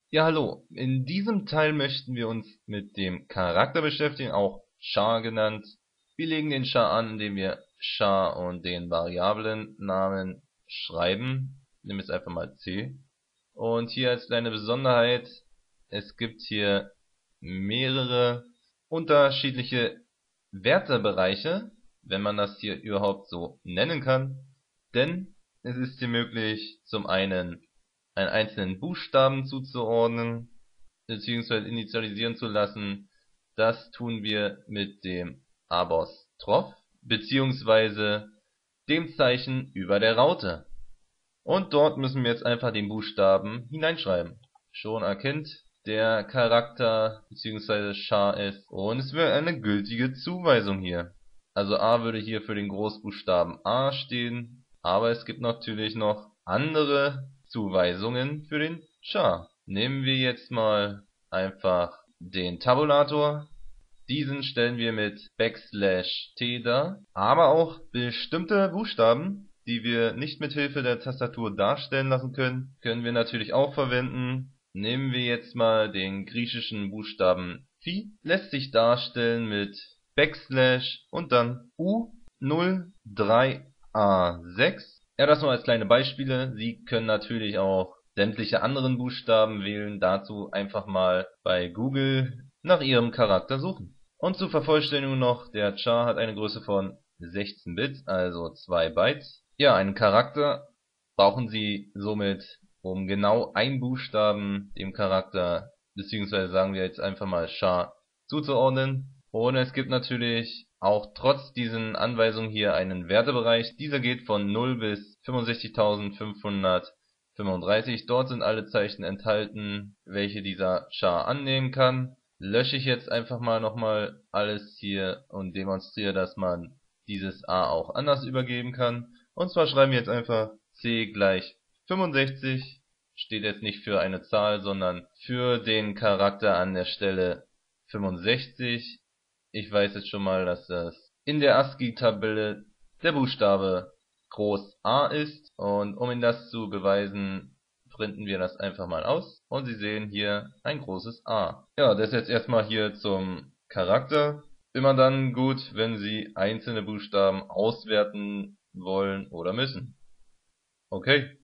Ja, hallo. In diesem Teil möchten wir uns mit dem Charakter beschäftigen, auch Char genannt. Wir legen den Char an, indem wir Char und den Variablennamen schreiben. Nehmen jetzt einfach mal C. Und hier als kleine Besonderheit, es gibt hier mehrere unterschiedliche Wertebereiche, wenn man das hier überhaupt so nennen kann. Denn es ist hier möglich, zum einen einen einzelnen Buchstaben zuzuordnen bzw. initialisieren zu lassen. Das tun wir mit dem Apostroph bzw. dem Zeichen über der Raute. Und dort müssen wir jetzt einfach den Buchstaben hineinschreiben. Schon erkennt der Charakter bzw. Char es und es wäre eine gültige Zuweisung hier. Also A würde hier für den Großbuchstaben A stehen, aber es gibt natürlich noch andere Zuweisungen für den Char. Nehmen wir jetzt mal einfach den Tabulator. Diesen stellen wir mit \t dar, aber auch bestimmte Buchstaben, die wir nicht mit Hilfe der Tastatur darstellen lassen können, können wir natürlich auch verwenden. Nehmen wir jetzt mal den griechischen Buchstaben Phi, lässt sich darstellen mit und dann U03A6. Ja, das nur als kleine Beispiele. Sie können natürlich auch sämtliche anderen Buchstaben wählen, dazu einfach mal bei Google nach Ihrem Charakter suchen. Und zur Vervollständigung noch, der Char hat eine Größe von 16 Bit, also 2 Bytes. Ja, einen Charakter brauchen Sie somit, um genau einen Buchstaben dem Charakter, beziehungsweise sagen wir jetzt einfach mal Char, zuzuordnen. Und es gibt natürlich auch trotz diesen Anweisungen hier einen Wertebereich. Dieser geht von 0 bis 65.535. Dort sind alle Zeichen enthalten, welche dieser Char annehmen kann. Lösche ich jetzt einfach mal nochmal alles hier und demonstriere, dass man dieses A auch anders übergeben kann. Und zwar schreiben wir jetzt einfach C gleich 65. Steht jetzt nicht für eine Zahl, sondern für den Charakter an der Stelle 65. Ich weiß jetzt schon mal, dass das in der ASCII-Tabelle der Buchstabe groß A ist. Und um Ihnen das zu beweisen, printen wir das einfach mal aus. Und Sie sehen hier ein großes A. Ja, das jetzt erstmal hier zum Charakter. Immer dann gut, wenn Sie einzelne Buchstaben auswerten wollen oder müssen. Okay.